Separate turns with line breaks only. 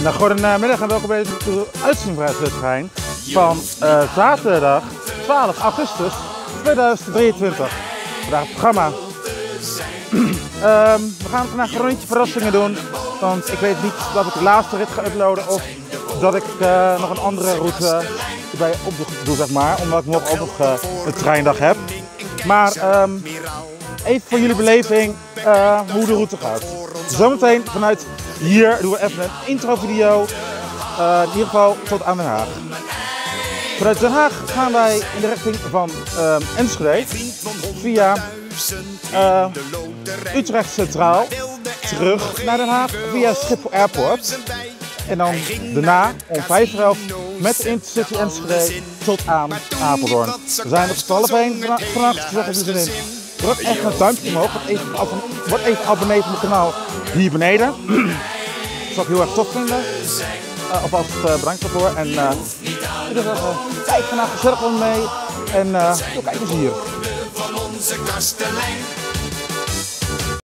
Nou, goedemiddag en welkom bij de uitzending van het trein van zaterdag 12 augustus 2023. Vandaag het programma. We gaan vandaag een rondje verrassingen doen, want ik weet niet dat ik de laatste rit ga uploaden of dat ik nog een andere route erbij op doe, zeg maar, omdat ik morgen ook nog een treindag heb. Maar even voor jullie beleving hoe de route gaat. Zometeen vanuit hier doen we even een intro video, in ieder geval tot aan Den Haag. Vanuit Den Haag gaan wij in de richting van Enschede via Utrecht Centraal terug naar Den Haag via Schiphol Airport. En dan daarna om 5:30 met de Intercity Enschede tot aan Apeldoorn. We zijn op z'n allen heen vannacht, zeg ik er zin in. Druk echt een duimpje omhoog, word even abonnee van mijn kanaal hier beneden. Dat zou ik heel erg tof vinden. Alvast bedankt daarvoor. En kijk vandaag gezellig mee. En kijk eens hier.
Van onze kastelein.